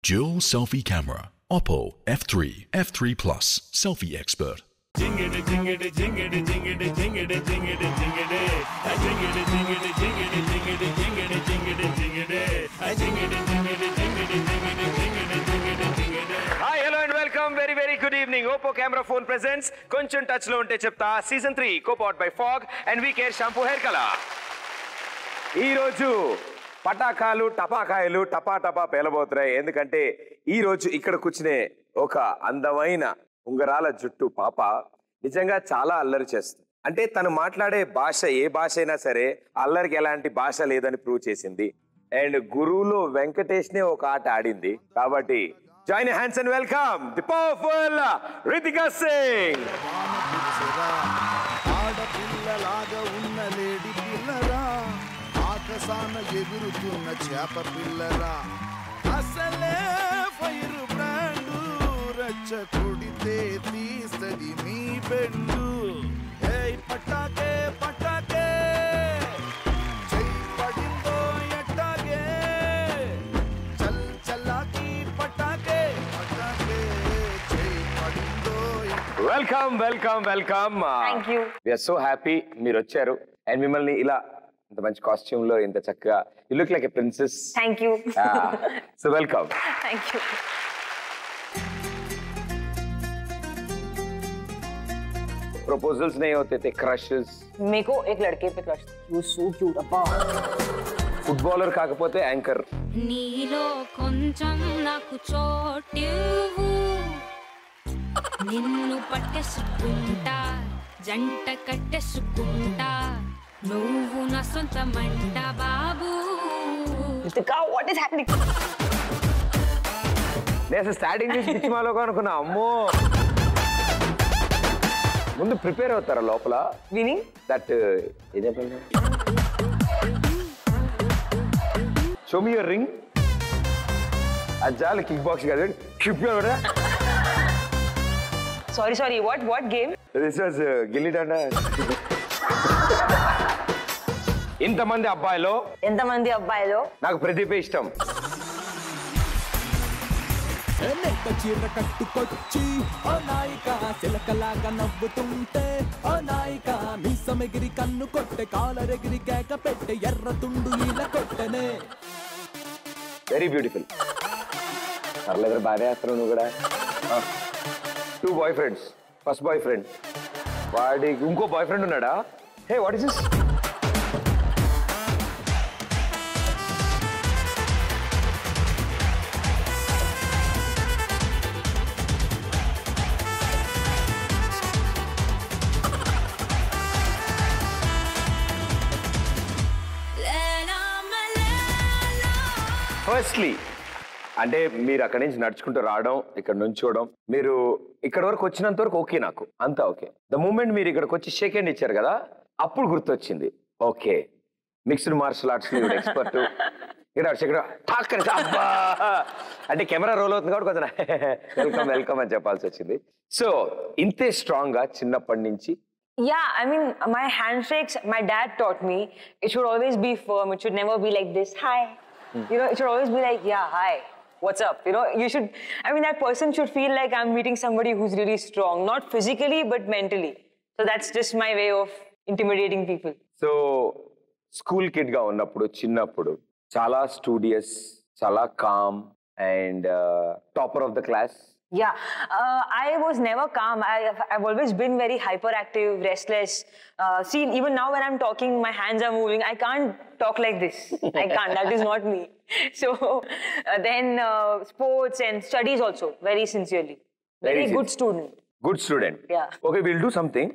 Dual selfie camera. Oppo F3, F3 Plus. Selfie expert. Jingity jingity jingity jingity jingity jingity jingity jingity jingity jingity jingity jingity jingity jingity jingity jingity jingity jingity jingity jingity. Hi, hello and welcome. Very good evening. Oppo camera phone presents Konchem touch lo unte chepta season 3 co-powered by Fog and We Care shampoo hair color. ఈ రోజు పటాకాలు టపాకాయలు టపా టపా పేలబోతున్నాయి. ఎందుకంటే ఈ రోజు ఇక్కడ కూర్చునే ఒక అందమైన ఉంగరాల జుట్టు పాప నిజంగా చాలా అల్లరి చేస్తుంది. అంటే తను మాట్లాడే భాష ఏ భాష అయినా సరే అల్లరికి ఎలాంటి భాష లేదని ప్రూవ్ చేసింది. అండ్ గురువులో వెంకటేష్ నే ఒక ఆట ఆడింది. కాబట్టి join hands and welcome the powerful Ritika Singh. ఆడపిల్లలాగా ఉన్న లేడి పిల్లరా, ఆకాశాన ఎగురుతున్న చేప పిల్లరా, అసలే ఫైర్ బ్రాండు, రచ్చ కొడితే తీస్తది మీ బెండు. ఏయ్ పటాకే పటాకే చెయ్యి పడిందో ఎట్టాగే, చల్ చల్లాకి పటాకే పటాకే చెయ్యి పడిందో. Welcome welcome welcome. Thank you. We are so happy మీరు వచ్చారు. అండ్ మిమ్మల్ని ఇలా ఇంత మంచి కాస్ట్యూమ్ లో ఇంత చక్కగా you look like a princess. Thank you. So welcome. Thank you. Proposals नहीं होते थे, क्रशेस. मेरे को एक लड़के पे क्रश था. He was so cute. अब्बा. ఫుట్బాలర్ కాకపోతే యాంకర్. నీలో కొంచెం నాకు చోటివ్వు, నిన్ను పట్టేసుకుంటా, జంట కట్టేసుకుంటా, నువ్వు నా సొంతమంట బాబు. Ritika, what is happening? నేను అసలు స్టార్టింగ్ నుంచి పిచ్చి మాలోగా అనుకున్నా. అమ్మో, ముందు ప్రిపేర్ అవుతారా లోపల? Meaning? దట్ ఏం చెప్పండి, షో మీ యువర్ రింగ్. అజ్జాలు కిక్ బాక్స్ కాదు, Sorry. What game? This was gilli danda. ఇంతమంది అబ్బాయిలో ఎంతమంది అబ్బాయిలు నాకు ప్రదీపే ఇష్టం. నెట్ట చీర కట్టుకొచ్చి ఓ నాయిక చిలకలాగా నవ్వుతుంటే, ఓ నాయిక మీసమెగిరి కన్ను కొట్టె, కాలరెగిరి కేక పెట్టె, ఎర్ర తుండు ఇలా కొట్టెనే. Very beautiful. పర్లేదు, బాగా వేస్తున్నావు నువ్వు కూడా. 2 bye friends. First bye friend, వాడికి ఇంకో బాయ్ ఫ్రెండ్ ఉన్నాడా? Hey, what is this? Firstly అంటే మీరు అక్కడి నుంచి నడుచుకుంటూ రావడం, ఇక్కడ నుంచోవడం, మీరు ఇక్కడ వరకు వచ్చినంత వరకు ఓకే, నాకు అంతా ఓకే. ద మూమెంట్ మీరు ఇక్కడికి వచ్చి షేక్ హ్యాండ్ ఇచ్చారు కదా, అప్పుడు గుర్తొచ్చింది okay mixed martial arts expert. ఇక్కడ అంటే కెమెరా రోల్ అవుతుంది కాబట్టి కొంచెం వెల్కమ్ వెల్కమ్ అని చెప్పాల్సి వచ్చింది. సో ఇంతే స్ట్రాంగ్ గా చిన్నప్పటి నుంచి? Yeah, I mean, my handshakes, my dad taught me, it should always be firm. It should never be like this, hi. You know, it should always be like, yeah, hi, what's up? You know, you should, I mean, that person should feel like I'm meeting somebody who's really strong, not physically, but mentally. So that's just my way of intimidating people. So school kid గా ఉన్నప్పుడు, చిన్నప్పుడు చాలా studious, చాలా calm and topper of the class. Yeah, I was never calm. I've always been very hyperactive, restless. See, even now when I'm talking, my hands are moving. I can't talk like this. I can't. That is not me. So then sports and studies also, very sincerely. Very good student. Good student. Yeah. Okay, we'll do something.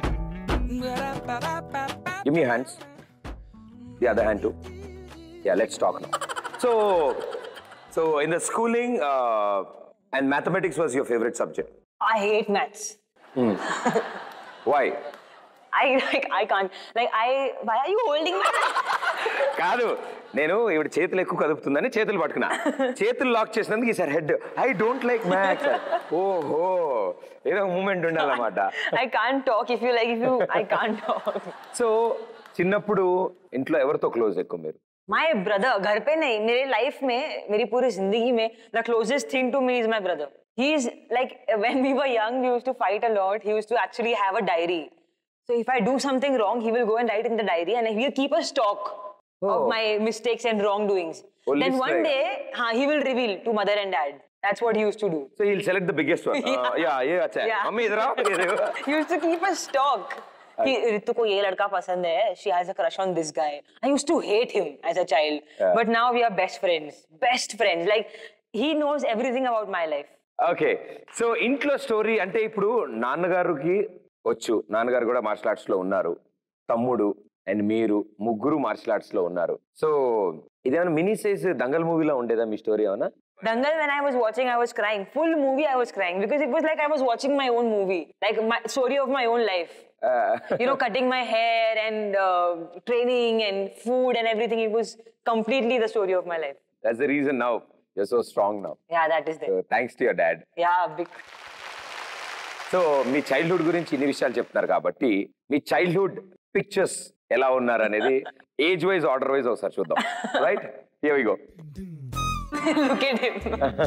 Give me your hands. The other hand too. Yeah, let's talk now. So in the schooling, and mathematics was your favorite subject. I hate maths. Why? I can't. Why are you holding me? కాదు, నేను ఇవిడ చేతులు ఎక్కువ కదుపుతుందని చేతులు పట్టుకున్నా. చేతులు lock చేసినందుకు ఈసారి head. I don't like maths. ఓహో, ఏదో మూమెంట్ ఉండాలన్నమాట. I can't talk. I can't talk. సో చిన్నప్పుడు ఇంట్లో ఎవరితో క్లోజ్ ఎక్కువ మీరు? My brother, घर पे नहीं, मेरे life में, मेरी पूरी जिंदगी में, the closest thing to me is my brother. He's like, when we were young, we used to fight a lot. He used to actually have a diary. So if I do something wrong, he will go and write in the diary, and he'll keep a stock of my mistakes and wrongdoings. Then one day, he will reveal to mother and dad. That's what he used to do. So he'll select the biggest one. Yeah, acha hai. Mummy, idhar aao. He used to keep a stock. Ritu ko ye ladka pasand hai. She has a crush on this guy. I used to hate him as a child. But now we are best friends. Best friends. Like, he knows everything about my life. Okay. So, intlo story ante ippudu నాన్నగారుకి వచ్చు. నాన్నగారు కూడా martial arts లో ఉన్నారు. తమ్ముడు and మీరు ముగ్గురు martial arts లో ఉన్నారు. సో, ఇదేమైనా మినీ సైజ్ దంగల్ మూవీలో ఉండేదా మీ స్టోరీ ఏమన్నా? Dangal, when I was watching, I was crying. Full movie, I was crying because it was like I was watching my own movie, like my story of my own life. You know, cutting my hair and training and food and everything. It was completely the story of my life. That's the reason now you're so strong now. Yeah, that is there. So, thanks to your dad. Yeah, big. So, మీ childhood గురించి ఇన్ని విషయాలు చెప్తున్నారు కాబట్టి మీ childhood pictures ఎలా ఉన్నారు అనేది age wise order wise ఒకసారి చూద్దాం. Right, here we go. Look at him.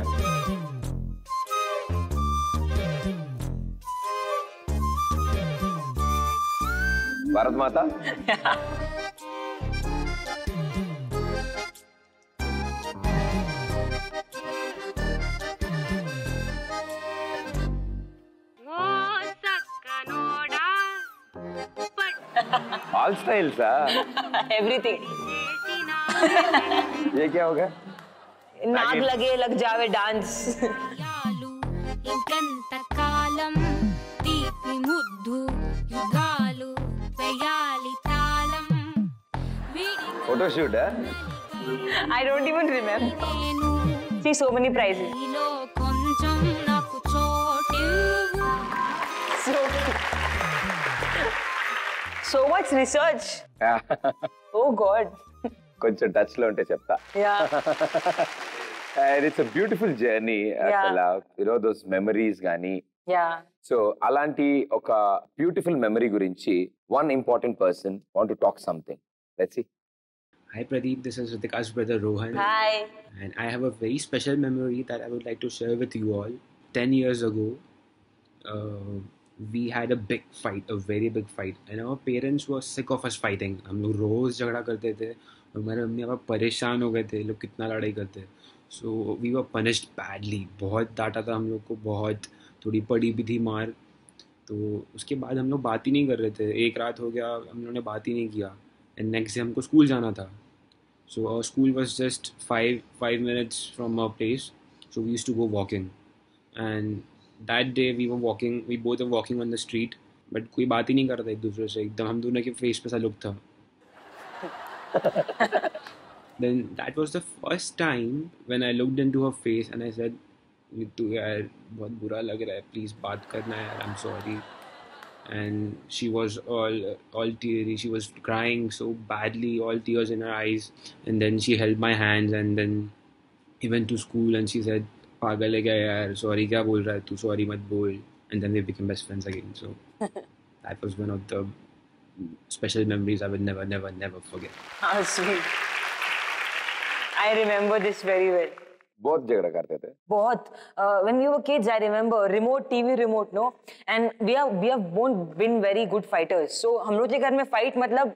Bharat Mata. All styles, Everything. ये क्या होगा? नाग लगे लग जावे डांस. ఇంకంత కాలం తీపి ముద్దు యుగాలు వేయాలి తాళం Photo shoot, I don't even remember. See, so many prizes. నీలో కొంచెం నాకు చోటు So much research. Oh God. కొంచెం టచ్ లో ఉంటే చెప్తా. Yeah. And it's a beautiful journey. అసలు you know those memories గానీ. Yeah. So అలాంటి ఒక బ్యూటిఫుల్ మెమరీ గురించి one important person want to talk something. Let's see. Hi Pradeep, this is Ritika's brother Rohan. Hi. And I have a very special memory that I would like to share with you all. 10 years ago, we had a big fight, a very big fight. And our parents were sick of us fighting. हम लोग रोज झगड़ा करते थे और मेरे mummy papa परेशान हो गए थे, लोग कितना लड़ाई करते. So we were punished badly. बहुत डांटा था हम लोग को, बहुत थोड़ी पड़ी भी थी मार. तो उसके बाद हम लोग बात ही नहीं कर रहे थे. एक रात हो गया, हम लोगों ने बात ही नहीं किया. And next day हमको स्कूल जाना था. So our school was just five minutes from our place. So we used to go walking. And that day we both were walking on the street. But कोई बात ही नहीं कर रहा था एक दूसरे से. एकदम हम दोनों के face पे सा look था. Then that was the first time when I looked into her face and I said, "तू यार बहुत बुरा लग रहा है. Please बात करना यार. I'm sorry." And she was all teary. She was crying so badly, all tears in her eyes. And then she held my hands and then he went to school and she said, "पागल है क्या यार? Sorry क्या बोल रहा है तू? Sorry मत बोल." And then we became best friends again. So that was one of the special memories I would never forget. How sweet. I remember this very well. बहुत झगड़ा करते थे. बहुत. When we were kids, I remember TV remote, no? And we have both been very good fighters. So हम लोग के घर में fight मतलब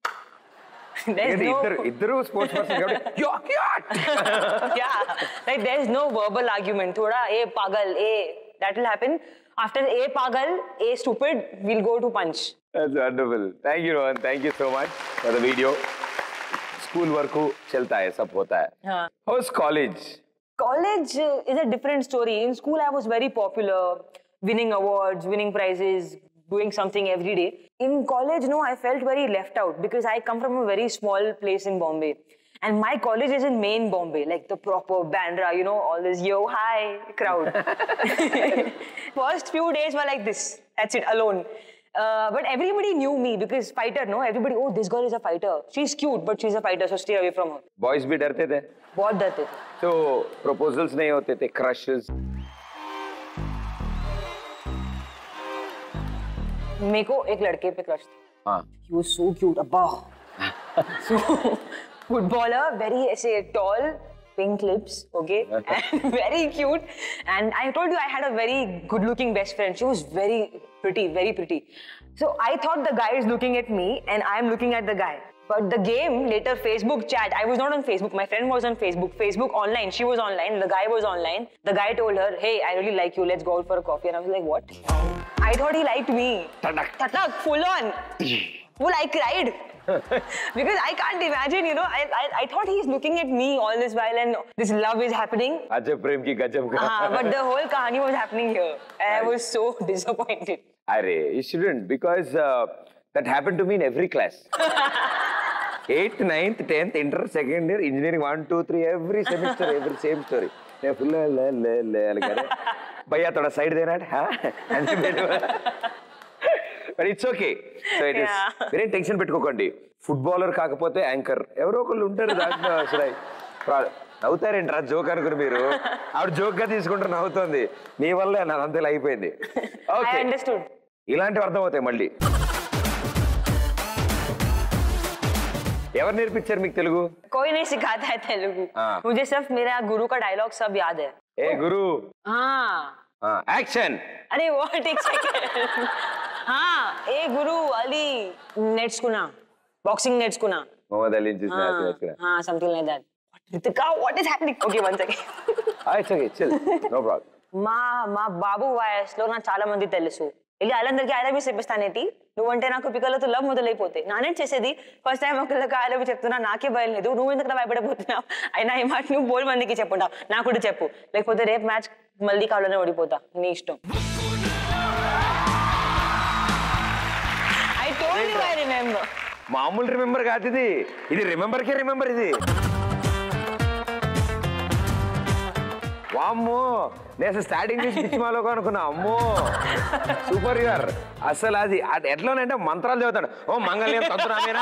इधर sports person yeah, like there's no verbal argument. थोड़ा ए पागल that will happen. After a pagal, a stupid, we'll go to punch. That's wonderful. Thank you, Rohan. Thank you so much for the video. School work चलता है, सब होता है. हाँ. How's college? College is a different story. In school, I was very popular, winning awards, winning prizes, doing something every day. In college, no, I felt very left out because I come from a very small place in Bombay. And my college is in main Bombay, like the proper Bandra, you know, all this yo, hi crowd. First few days were like this. That's it, alone. But everybody knew me because fighter, no? Everybody, oh, this girl is a fighter. She's cute, but she's a fighter, so stay away from her. Boys भी डरते थे? बहुत डरते थे. So, proposals नहीं होते थे, crushes? मेरे को एक लड़के पे क्रश था. हाँ. He was so cute, अब्बा. So footballer, very tall, pink lips, okay, and very cute. And I told you I had a very good-looking best friend. She was very pretty, very pretty. So I thought the guy is looking at me and I am looking at the guy. But the game, later Facebook chat, I was not on Facebook, my friend was on Facebook. Facebook online, she was online, the guy was online. The guy told her, hey, I really like you, let's go out for a coffee. And I was like, what? I thought he liked me. Tatak, full on. Full, I cried. Because I can't imagine, you know, I thought he's looking at me all this while and this love is happening. Ajab prem ki gajab ka. But the whole kahani was happening here. And I was so disappointed. Arey, you shouldn't, because that happened to me in every class. 8th, 9th, 10th, inter, second year, engineering 1, 2, 3, every semester, every same story. Bhaiya, thoda side dena hai? But it's okay. So it is. Very tension పెట్టుకోకండి. Footballer కాకపోతే anchor ఎవరో ఒకళ్ళు ఉంటారు దాంట్లో. నవ్వుతారేంట్రా joke అనుకుని మీరు ఆవిడ joke గా తీసుకుంటారు నవ్వుతోంది మీ వల్ల నాదంతా ఇలా అయిపోయింది. ఓకే, ఇలాంటివి అర్థమవుతాయి మళ్ళీ. ఎవరు నేర్పించారు మీకు తెలుగు? कोई नहीं सिखाता है तेलुगु. मुझे सिर्फ मेरा गुरु का डायलॉग सब याद है. ए गुरु. हाँ. एक्शन. अरे वो एक सेकंड. हाँ, ए गुरु अली నేర్చుకున్నా. బాక్సింగ్ నేర్చుకున్నా. మొహమ్మద్ అలీ నుంచి నేర్చుకున్నా. हाँ, something like that. Ritika, what is happening? Okay, one second. It's okay, chill. No problem. మా బాబు వయసులో నాకు చాలా మంది తెలుసు. వెళ్ళి వాళ్ళందరికీ ఐ లవ్ యూ చెప్పిస్తానేటి. నువ్వంటే నాకు పిక్కలతో లవ్ మొదలైపోతే నానే చేసేది. ఫస్ట్ టైం ఒకళ్ళకి ఐ లవ్ యూ చెప్తున్నా, నాకే భయం లేదు. నువ్వు ఎందుకు భయపడబోతున్నావు? అయినా ఈ మాట నువ్వు బోల్ మందికి చెప్పుంటావు, నాకు కూడా చెప్పు. లేకపోతే రేపు మ్యాచ్ మళ్ళీ కావాలనే ఓడిపోతా. నీ ఇష్టం. I told you I remember. మామూలు రిమెంబర్ కాదు ఇది. ఇది రిమెంబర్కే రిమెంబర్ ఇది. వామ్మో, నేను స్టార్టింగ్ నుంచి పిచ్చిమాలోకి అనుకున్నా. అమ్మో సూపర్ యూఆర్. అసలు అది ఎట్లానంటే మంత్రాలు చదువుతాడు. ఓ మంగళం తంతురామేనా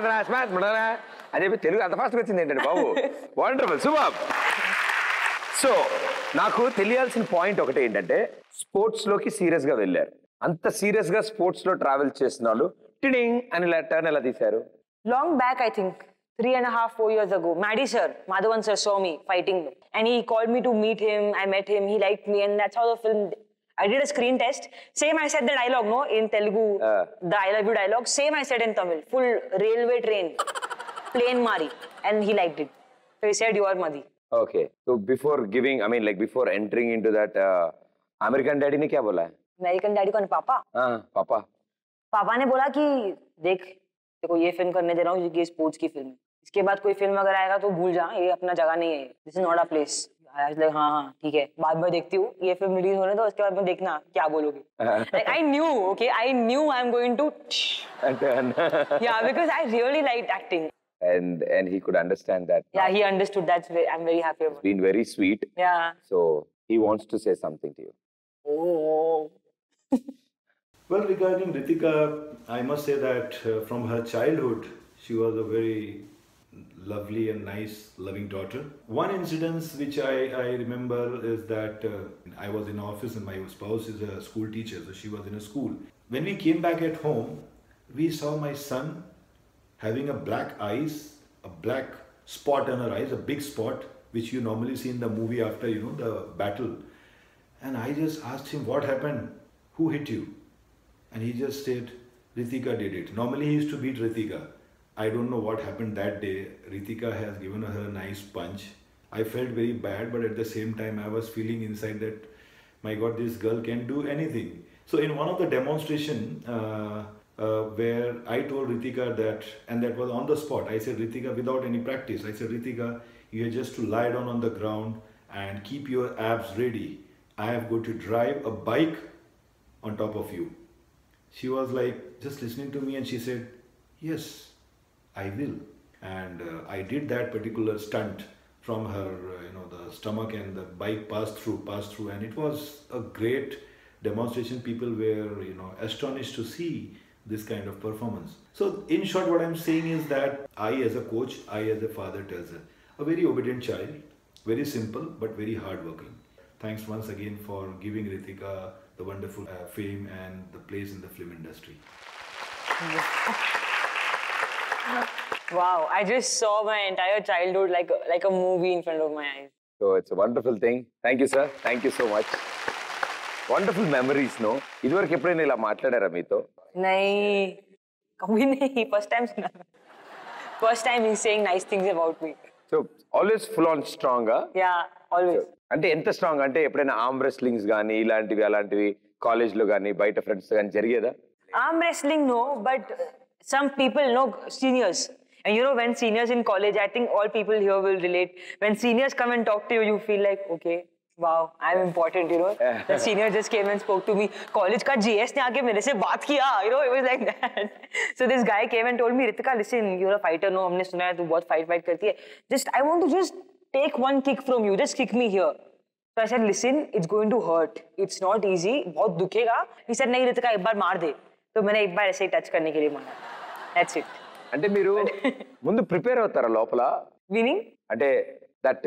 అని చెప్పి తెలుగు అంత ఫాస్ట్గా వచ్చింది ఏంటండి బాబు. Wonderful, super. సో నాకు తెలియాల్సిన పాయింట్ ఒకటి ఏంటంటే, స్పోర్ట్స్లోకి సీరియస్గా వెళ్ళారు. అంత సీరియస్గా స్పోర్ట్స్లో ట్రావెల్ చేసిన వాళ్ళు టిడింగ్ అని టర్న్ ఎలా తీశారు? Long back, I think 3.5, 4 years ago, Maddie sir, Madhavan sir saw me fighting and he called me to meet him. I met him, he liked me, and that's how the film. I did a screen test. Same I said the dialogue, no, in Telugu, the I love you dialogue. Same I said in Tamil, full railway train, plane mari, and he liked it. So he said, you are Madhi. Okay. So before giving, I mean like before entering into that, American daddy ने क्या बोला है? American daddy कौन? पापा. हाँ, पापा. पापा ने बोला कि देख, देखो ये फिल्म करने दे रहा हूँ, ये स्पोर्ट्स की फिल्म है. इसके बाद कोई फिल्म अगर आएगा तो भूल जा, ये अपना जगह नहीं है. This is not a place. हाँ हाँ ठीक है, बाद में देखती हूँ. ये फिल्म रिलीज होने दो, उसके बाद में देखना क्या बोलोगे. Like I knew, okay, I knew I'm going to. Yeah, because I really liked acting. And he could understand that. Yeah, he understood. I'm very happy about. It's been very sweet. Yeah. So he wants to say something to you. Oh. Well, regarding Ritika, I must say that from her childhood, she was a very lovely and nice, loving daughter. One incident which I remember is that I was in office and my spouse is a school teacher, so she was in a school. When we came back at home, we saw my son having a black eyes, a black spot on her eyes, a big spot, which you normally see in the movie after, you know, the battle. And I just asked him, what happened? Who hit you? And he just said, Ritika did it. Normally he used to beat Ritika. I don't know what happened that day. Ritika has given her a nice punch. I felt very bad, but at the same time I was feeling inside that, my God, this girl can do anything. So in one of the demonstration where I told Ritika that, and that was on the spot, I said, Ritika, without any practice, I said, Ritika, you have just to lie down on the ground and keep your abs ready. I am going to drive a bike on top of you. She was like just listening to me and she said, yes, I will. And I did that particular stunt from her, the stomach, and the bike passed through, and it was a great demonstration. People were, astonished to see this kind of performance. So in short, what I'm saying is that I as a coach, I as a father tells a very obedient child, very simple but very hardworking. Thanks once again for giving Ritika the wonderful fame and the place in the film industry. Wow, I just saw my entire childhood like a movie in front of my eyes. So it's a wonderful thing. Thank you, sir. Thank you so much. Wonderful memories, no? ఇదివరకు ఎప్పుడైనా ఇలా మాట్లాడారా మీతో? नहीं, कभी नहीं. First time he's saying nice things about me. So always full on strong, huh? Yeah, always. అంటే ఎంత స్ట్రాంగ్ అంటే ఎప్పుడైనా ఆర్మ్ రెస్లింగ్స్ కానీ ఇలాంటివి అలాంటివి కాలేజ్లో కానీ బయట ఫ్రెండ్స్ కానీ జరిగేదా? Arm wrestling, no, but some people know seniors. And you know, when seniors in college, I think all people here will relate. When seniors come and talk to you, you feel like, okay, wow, I'm important, you know. The senior just came and spoke to me. College ka GS ne aake mere se baat kiya, you know, it was like that. So this guy came and told me, Ritika, listen, you're a fighter, no, humne suna hai, tu bahut fight karti hai. Just, I want to just take one kick from you, just kick me here. So I said, listen, it's going to hurt. It's not easy, bahut dukhega. He said, nahi Ritika, ek baar maar de. So मैंने एक बार ऐसे touch करने के लिए मांगा. That's it. అంటే మీరు ముందు ప్రిపేర్ అవుతారా లోపల? Meaning? అంటే that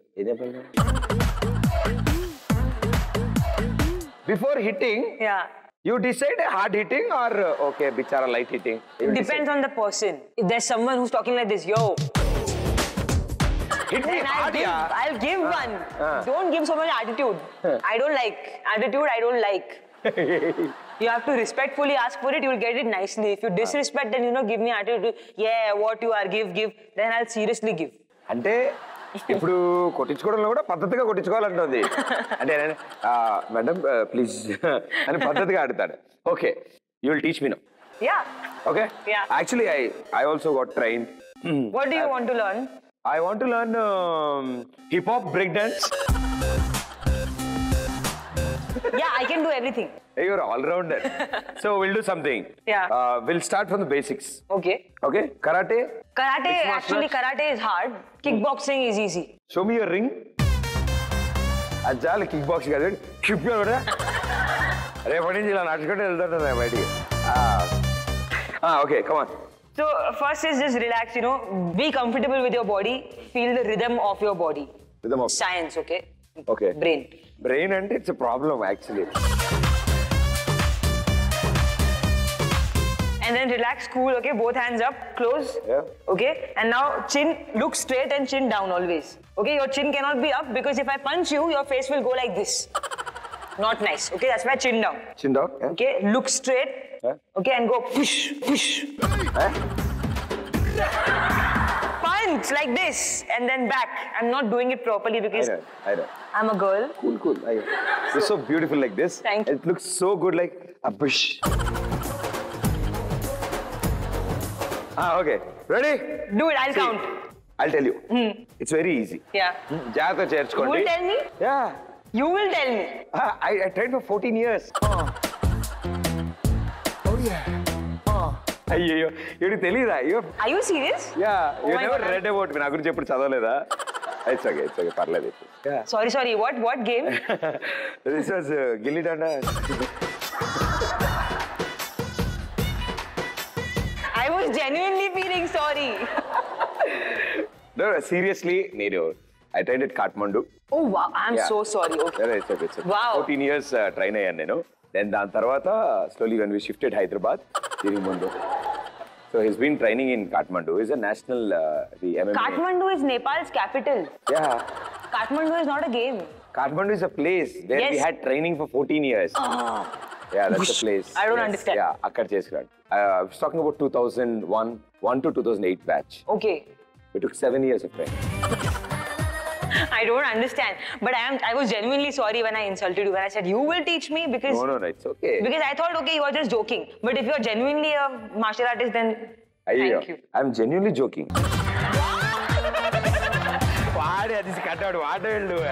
before hitting you decide a hard hitting or okay bichara light hitting? It depends on the person. If there's someone who's talking like this, yo, hit me hard, yeah. I'll give one. Don't give so much attitude. I don't like attitude. I don't like. You have to respectfully ask for it. You will get it nicely. If you disrespect, then you know, give me attitude. Yeah, what you are, give. Then I'll seriously give. అంటే ఇప్పుడు కొట్టించుకోవడంలో కూడా పద్ధతిగా కొట్టించుకోవాలంటుంది. అంటే madam please అని పద్ధతిగా ఆడతాడు. Okay, you will teach me now. Yeah. Okay. Yeah. Actually, I also got trained. What do you want to learn? I want to learn hip hop, breakdance. Yeah, I can do everything. Hey, you're all rounder. So we'll do something. Yeah. We'll start from the basics. Okay. Okay. Karate. Actually, karate is hard. Kickboxing is easy. Show me your ring. Ajal kickboxing kaadu. Keep your order. రేపటి నుంచి ఇలా నడుచుకుంటూ వెళ్తుంటా బయటికి. Okay, come on. So first is just relax, you know, be comfortable with your body, feel the rhythm of your body. Rhythm of science, okay? Okay. Brain and it's a problem actually. And then relax, cool, okay? Both hands up, close. Yeah. Okay? And now chin, look straight and chin down always. Okay? Your chin cannot be up because if I punch you, your face will go like this. Not nice. Okay? That's why chin down. Chin down, yeah. Okay? Look straight. Yeah. Okay? And go push. Punch like this and then back. I'm not doing it properly because I know. I'm a girl. Cool. You're so beautiful like this. Thank you. It looks so good like a bush. Okay. Ready? Do it. I'll count. I'll tell you. It's very easy. Yeah. జాగ్రత్త చేర్చుకోండి. You will tell me? Yeah. You will tell me. I trained for 14 years. Oh yeah. అయ్యో ఇవి తెలీదా? Are you serious? Yeah. You my never God. read about me. నా గురించి ఎప్పుడు చదవలేదా? It's okay. పర్లేదు. Yeah. Sorry. What game? This was గిల్లి దండ. I was genuinely feeling sorry. No, seriously, I trained at Kathmandu. Oh wow, I'm so sorry. Okay. It's okay. Wow. 14 years train అయ్యాను నేను. Then దాని తర్వాత slowly when we shifted Hyderabad, Mundu. So he's been training in Kathmandu. He's a national the MMA. Kathmandu is Nepal's capital. Yeah. Kathmandu is not a game. Kathmandu is a place where we had training for 14 years. Yeah, that's a place. I don't understand. Yeah, akkad chesukad. I was talking about 2001 to 2008 batch. Okay. We took 7 years of training. I don't understand. But I was genuinely sorry when I insulted you. When I said, you will teach me because... No, it's okay. Because I thought, okay, you were just joking. But if you're genuinely a martial artist, then thank you. I'm genuinely joking. Why this cut out? What will do?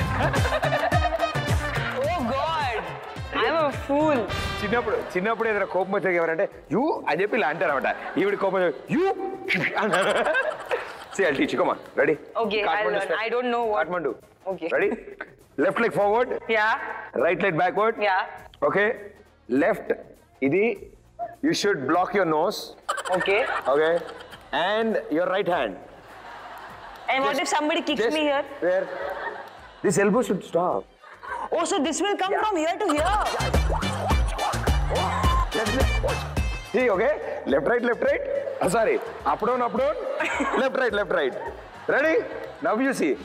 Oh God. I'm a fool. చిన్నప్పుడు ఏదైనా కోపం వచ్చాక ఎవరంటే you అని చెప్పి ఇలా అంటారన్నమాట. ఈవిడ కోపం you See, I'll teach you. Come on. Ready? Okay, I'll learn. I don't know what. Kathmandu. Okay. Ready? Left leg forward. Yeah. Right leg backward. Yeah. Okay. Left. Idi. You should block your nose. Okay. Okay. And your right hand. And what if somebody kicks me here? Where? This elbow should stop. Oh, so this will come from here to here. See, okay? Left, right. Sorry. Up down, up down. Left, right, left, right. Ready? Now you see.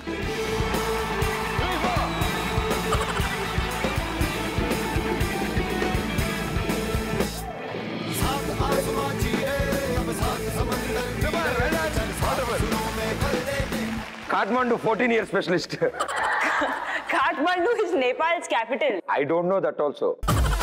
Kathmandu 14-year specialist. Kathmandu is Nepal's capital. I don't know that also.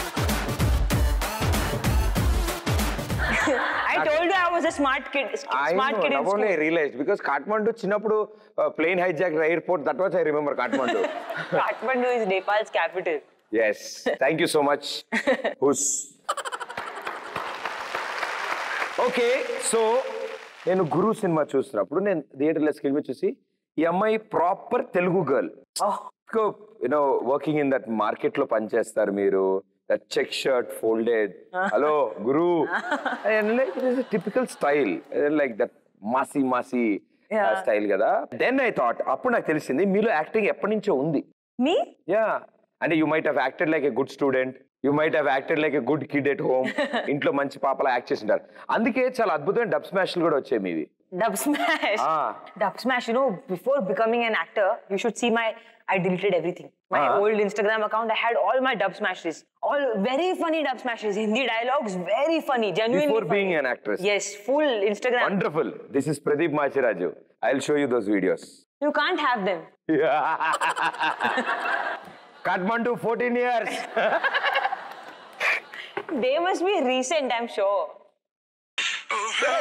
I told you I was a smart kid. Smart kid in now school. only I realized because Kathmandu chinappudu plane hijacked airport. That was I remember Kathmandu. Kathmandu is Nepal's capital. Yes. Thank you so much. Who's? Okay, so నేను గురు cinema చూస్తున్నప్పుడు నేను థియేటర్లో screen మీద చూసి ఈ అమ్మాయి proper Telugu girl you know working in that market లో పనిచేస్తారు మీరు that check shirt folded hello గురు typical style like that massy style కదా దెన్ ఐ థాట్ అప్పుడు నాకు తెలిసింది మీలో యాక్టింగ్ ఎప్పటి నుంచో ఉంది Me? యా అంటే you might have acted like a good student you might have acted like a good kid at home ఇంట్లో మంచి పాపలా యాక్ట్ చేసి ఉంటారు అందుకే చాలా అద్భుతమైన డబ్ స్మాష్లు కూడా వచ్చాయి మీవి Dub Smash. Dub Smash, you know, before becoming an actor, you should see I deleted everything. My old Instagram account, I had all my Dub Smashes. All very funny Dub Smashes. Hindi dialogues, very funny, genuinely Before funny. being an actress. Yes, full Instagram. Wonderful. This is Pradeep Machiraju. I'll show you those videos. You can't have them. Kathmandu 14 years. They must be recent, I'm sure. Hey.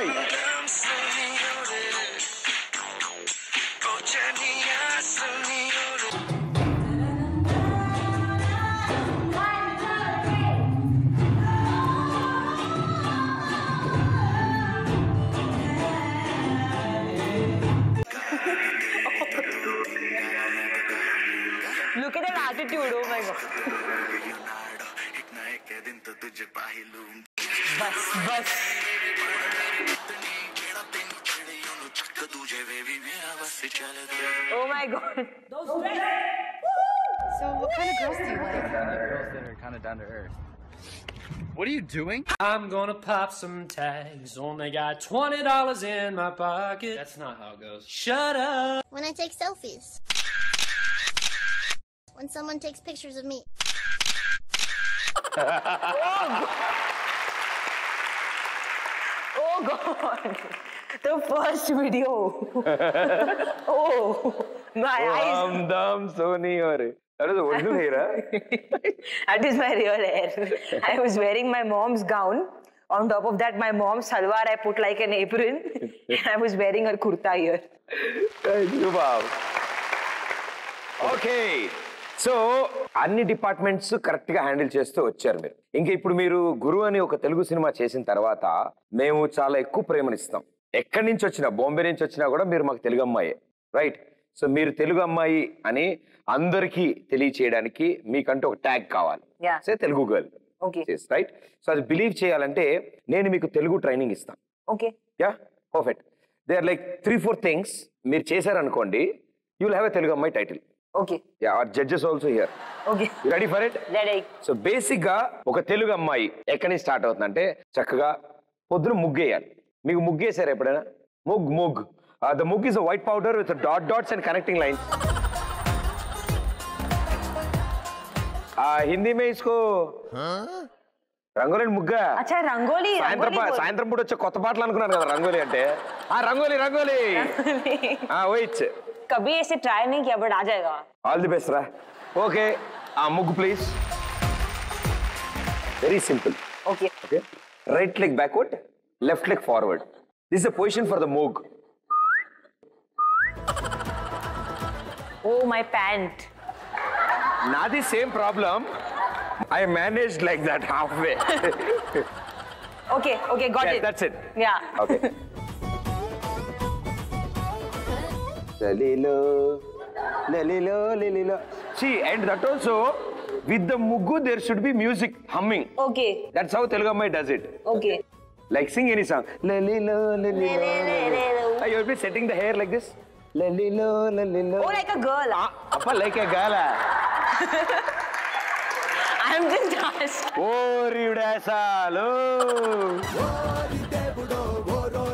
Look at that attitude, oh my god. Bus. Oh my god. So what kind of girls do you like? Girls that are kind of down to earth. What are you doing? I'm gonna pop some tags. Only got $20 in my pocket. That's not how it goes. Shut up. When I take selfies. When someone takes pictures of me. Oh god. The first video. Oh, my eyes. Dam Sony Ore. That is the original hair, huh? That is my real hair. I was wearing my mom's gown. On top of that, my mom's salwar, I put like an apron. And I was wearing her kurta here. Thank you, Bob. Okay. సో అన్ని departments correct గా handle చేస్తూ వచ్చారు మీరు ఇంకా ఇప్పుడు మీరు గురు అని ఒక తెలుగు సినిమా చేసిన తర్వాత మేము చాలా ఎక్కువ ప్రేమనిస్తాం ఎక్కడి నుంచి వచ్చినా బాంబే నుంచి వచ్చినా కూడా మీరు మాకు తెలుగు అమ్మాయి రైట్ సో మీరు తెలుగు అమ్మాయి అని అందరికీ తెలియచేయడానికి మీకంటూ ఒక ట్యాగ్ కావాలి say Telugu girl right so అది బిలీవ్ చేయాలంటే నేను మీకు తెలుగు ట్రైనింగ్ ఇస్తాను okay yeah perfect they are like 3-4 things మీరు చేశారనుకోండి you will have a Telugu అమ్మాయి title Okay. Yeah, our judges also here. Okay. You ready for it? Ready. So basic గా ఒక తెలుగు అమ్మాయి ఎక్కడి నుంచి స్టార్ట్ అవుతుందంటే చక్కగా పొద్దున ముగ్గేయాలి మీకు ముగ్గేసారు ఎప్పుడైనా ముగ్ the mug is a white powder with dots and connecting lines. Hindi में इसको రంగోలి ముగ్గా అచ్చా రంగోలి సాయంత్రం పూట వచ్చే కొత్త పాటలు అనుకున్నారు కదా రంగోలి అంటే రంగోలి వెయిట్ कभी ऐसे ट्राई नहीं किया बट आ जाएगा ऑल द बेस्ट रा ओके मुग please very simple okay right leg backward left leg forward this is a position for the मुग oh my pant not the same problem I managed like that halfway okay got yes, it that's it yeah okay Lalilo. See, and that also, with the muggu, there should be music humming. Okay. That's how Telugu Ammai does it. Okay. Like sing any song. Lalilo. You'll be setting the hair like this. Lalilo. Oh, like a girl. Appa, like a girl. I'm just asked. Oh, Rivdasalo.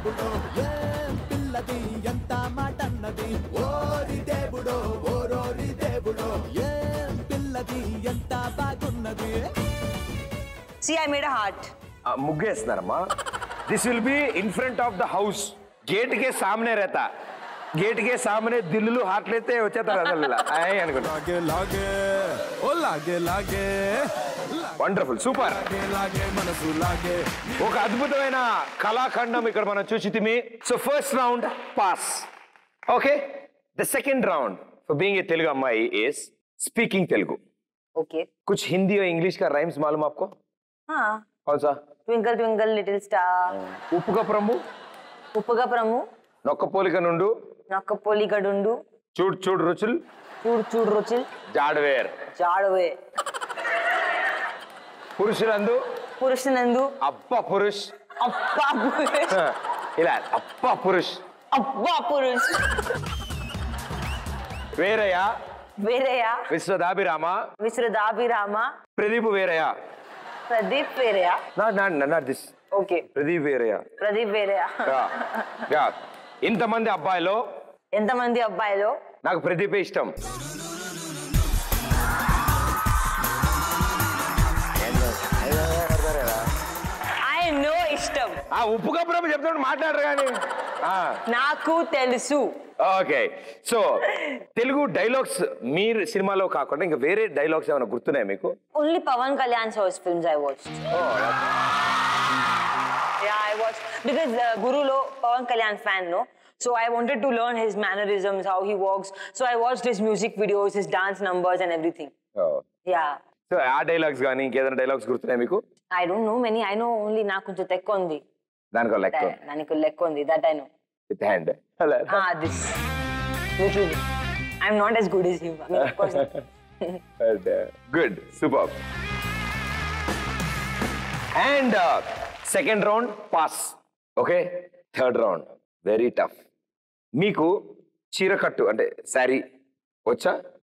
దేవుడో ఏం పిల్లది ఎంత మాట అన్నది ఓరి దేవుడో ఓరోరి దేవుడో ఏం పిల్లది ఎంత బాగున్నది. See, I made a heart. ముగ్గేస్తున్నారమ్మా. This will be in front of the house. Gate के सामने रहता. गेट के सामने दिल्लू हाथ लेते వచ్చేతా అనుకుంటా. లాగే లాగే ఓ లాగే లాగే వండర్ఫుల్ సూపర్. మనసు లాగే. ఒక అద్భుతమైన కళాఖండం ఇక్కడ మనం చూసితిమి. So first round pass. Okay, the second round for being a Telugu अम्माई इज स्पीकिंग तेलुगु. Okay. कुछ हिंदी और इंग्लिश का राइम्स मालूम आपको? हाँ. कौन सा? Twinkle twinkle little star. ఉప్పుగా ప్రము. ఉప్పుగా ప్రము. నొక్కపోలిక నుండు. నొక్కపోలిక నుండు. చూడు చూడు రుచులు. చూడు చూడు రుచులు. జాడవేర్. జాడవేర్. పురుషులందు. పురుషులందు. అబ్బా పురుష్. అబ్బా పురుష్. ఇలా అబ్బా పురుష్. అబ్బా పురుష్. వేరయ్య. వేరయ్య. విశ్వదాభిరామ. విశ్వదాభిరామ. ప్రదీప్ వేరయ్య. ప్రదీప్ వేరయ్య. Not this. ఓకే. ప్రదీప్ వేరయ్య. ప్రదీప్ వేరయ్య. ఇంతమంది అబ్బాయిలో. ఎంతమంది అబ్బాయిలో. నాకు ప్రదీపే ఇష్టం. ఐ నో ఇష్టం. ఆ ఉప్పు కప్పురమ్మ చెప్తాడు మాట్లాడరు కానీ. నాకు తెలుసు. ఓకే, సో తెలుగు డైలాగ్స్ మీరు సినిమాలో కాకుండా ఇంకా వేరే డైలాగ్స్ ఏమైనా గుర్తున్నాయి మీకు? Only Pawan Kalyan sir's films I watched. Yeah, I watched because Gurulo Pavan Kalyan fan, no? So I wanted to learn his mannerisms, how he walks. So I watched his music videos, his dance numbers and everything. Oh. Yeah. So ఆ dialogues గానీ ఇంకేదైనా dialogues గుర్తున్నాయి మీకు? I don't know many. I know only na kunchu tekkondi. దానికో లెక్క. Daniko lekkondi. That I know. With hand. This. Little bit. I'm not as good as him. I mean, of course not. But, good. Superb. And second round, pass. Okay? Third round, very tough. మీకు చీరకట్టు అంటే శారీ వచ్చా?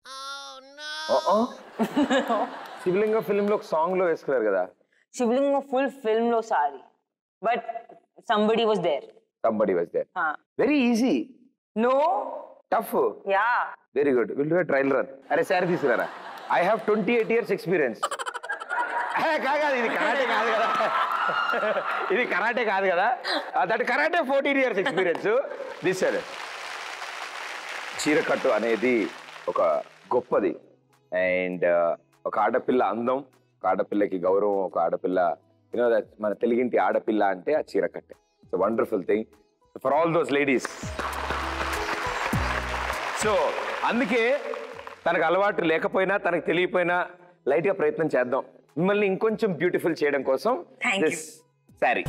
శివలింగ film లో ఒక song లో వేసుకున్నారు కదా. Shivalinga full film లో sorry. But somebody was there. Somebody was there. Very easy. No. Tough. Yeah. Very good. We'll do a trial run. అరే sari తీసుకురారా. I have 28 years experience. కాదు ఇది కరాటే కాదు కదా. ఇది కరాటే కాదు కదా. That karate 14 years experience. This sir చీరకట్టు అనేది ఒక గొప్పది. అండ్ ఒక ఆడపిల్ల అందం, ఒక ఆడపిల్లకి గౌరవం, ఒక ఆడపిల్ల యూనో దట్ మన తెలుగింటి ఆడపిల్ల అంటే ఆ చీరకట్టే. It's a wonderful thing for all those ladies. So అందుకే తనకు అలవాటు లేకపోయినా తనకు తెలియపోయినా లైట్గా ప్రయత్నం చేద్దాం మిమ్మల్ని ఇంకొంచెం బ్యూటిఫుల్ చేయడం కోసం. This sari.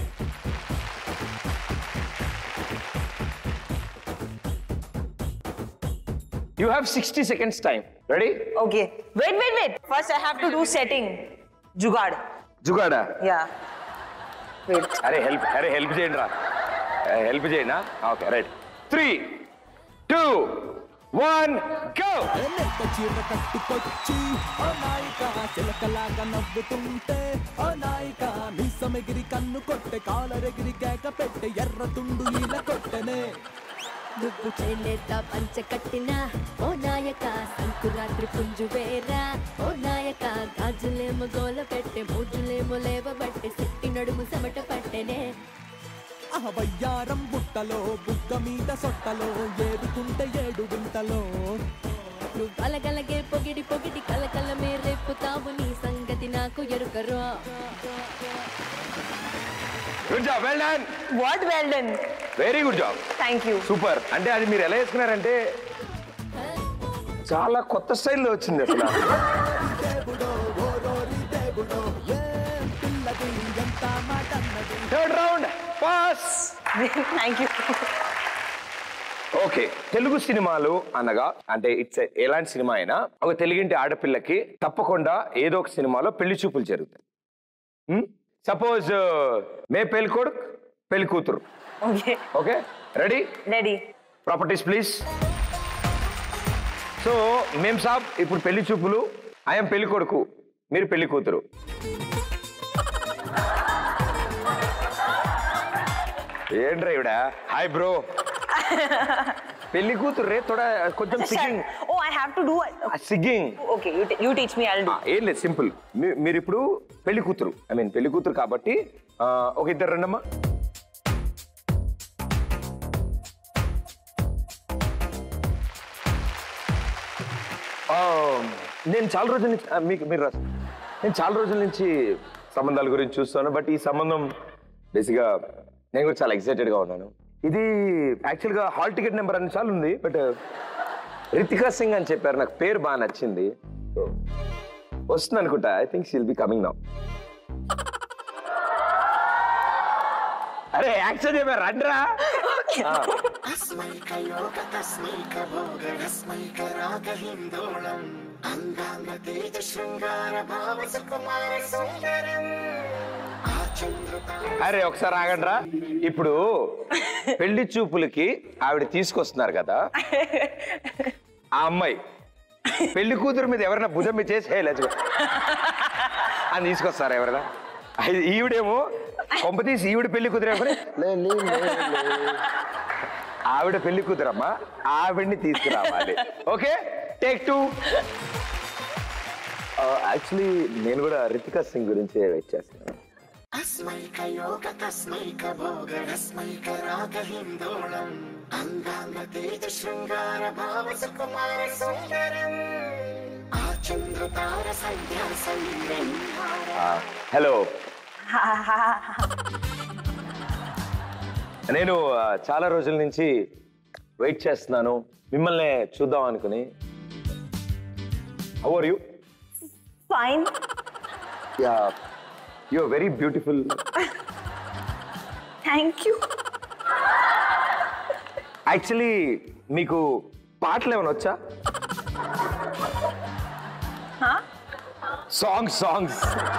You have 60 seconds time. Ready? Okay. Wait. First I have to do setting. Jugaad. Jugada? Yeah. Wait. help చేయండి రా. హెల్ప్ చేయండి. Okay right. 3, 2, 1 go. చీర కట్టుకొచ్చి ఓ నాయిక చిలకలాగా నవ్వుతుంటే ఓ నాయిక మీసమెగిరి కన్ను కొట్టె కాలరెగిరి కేక పెట్టె ఎర్ర తుండు ఈల కొట్టెనే. నువ్వు చేనేత పంచ కట్టినా ఓ నాయక సంకురాత్రి పుంజు వేరా ఓ నాయక గాజులేమో గోల పెట్టె మోజులేమో లేవబట్టె సిట్టి నడుము సమట పట్టెనే. వయ్యారం బుట్టలో బుగ్గ మీద సొట్టలో ఏరుకుంటే 7 గుంటలో నువ్వు అలగలగే పొగిడి పొగిడి కలకల మేరేపుతావు నీ సంగతి నాకు ఎరుకరో. Good job. Well done. What well done? Very good job. Thank you. Super. అంటే అది మీరు ఎలా వేసుకున్నారంటే చాలా కొత్త స్టైల్లో వచ్చింది అసలు. Third round pass. Thank you. Okay, Telugu సినిమాలు అనగా అంటే ఇట్స్ ఎలాంటి సినిమా అయినా ఒక తెలుగింటి ఆడపిల్లకి తప్పకుండా ఏదో ఒక సినిమాలో పెళ్లి చూపులు జరుగుతాయి. సపోజ్ మే పెళ్లి కొడుకు పెళ్లి కూతురు. Okay ready? Ready. Properties please. So మేం సాబ్ ఇప్పుడు పెళ్లి చూపులు, ఐఎమ్ పెళ్లి కొడుకు, మీరు పెళ్లి కూతురు. ఏంట్రా ఇవిడ హాయ్ బ్రో పెళ్లి కూతురు రే తోడా కొంచెం సిగ్గింగ్. Oh I have to do సిగ్గింగ్. Okay you teach me. I will do. ఏం లేదు సింపుల్. మీరు ఇప్పుడు పెళ్లి కూతురు పెళ్లి కూతురు కాబట్టి ఒక ఇద్దరు రండమ్మా. నేను చాలా రోజుల నుంచి మీరు నేను చాలా రోజుల నుంచి సంబంధాల గురించి చూస్తాను. బట్ ఈ సంబంధం బేసిక్గా నేను కూడా చాలా ఎక్సైటెడ్గా ఉన్నాను. ఇది యాక్చువల్గా హాల్ టికెట్ నెంబర్ అన్ని చాలా ఉంది. బట్ రితికా సింగ్ అని చెప్పారు, నాకు పేరు బాగా నచ్చింది. వస్తుంది అనుకుంటా. I think she'll be coming now. అరే యాక్షన్ చెప్పారు రండ్రా. అరే ఒకసారి ఆగండ్రా. ఇప్పుడు పెళ్లి చూపులకి ఆవిడ తీసుకొస్తున్నారు కదా, ఆ అమ్మాయి పెళ్లి కూతురు మీద ఎవరైనా భుజం మీద చేసి హే లెట్స్ గో అని తీసుకొస్తారా ఎవరైనా? ఈవిడేమో కొంపతీసి ఈవిడ పెళ్లి కూతురు ఆవిడ పెళ్లి కూతురమ్మా, ఆవిడ్ని తీసుకురావాలి. Okay take 2. యాక్చువల్లీ నేను కూడా రితికా సింగ్ గురించి వెయిట్ చేస్తున్నాను. హలో, నేను చాలా రోజుల నుంచి వెయిట్ చేస్తున్నాను మిమ్మల్ని చూద్దాం అనుకుని. How are you? Fine. Yeah you are very beautiful. Thank you. Actually మీకు పాటలు ఏమైనా వచ్చా? Songs